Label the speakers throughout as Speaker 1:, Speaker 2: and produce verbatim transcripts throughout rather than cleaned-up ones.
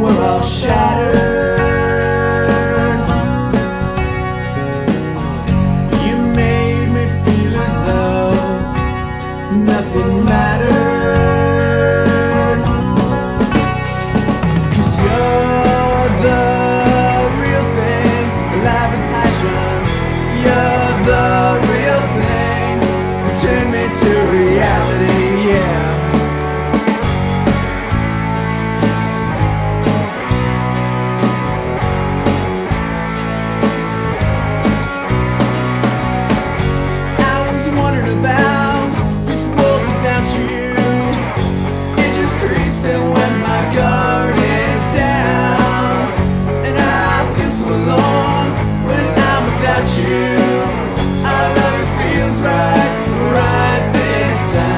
Speaker 1: we're all shattered. You made me feel as though nothing mattered. 'Cause you're the real thing, alive with passion. You're the real thing, turn me to reality, yeah. About this world without you, it just creeps in when my guard is down, and I feel so alone when I'm without you. Our love, it feels right, right this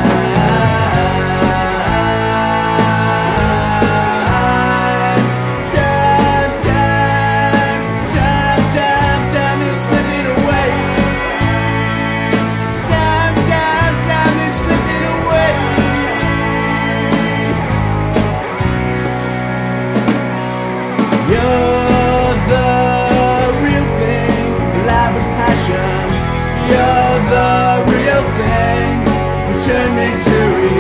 Speaker 1: time. Time, time, time, time, time is slipping away. You're the real thing, alive with passion. You're the real thing, turn me to reality.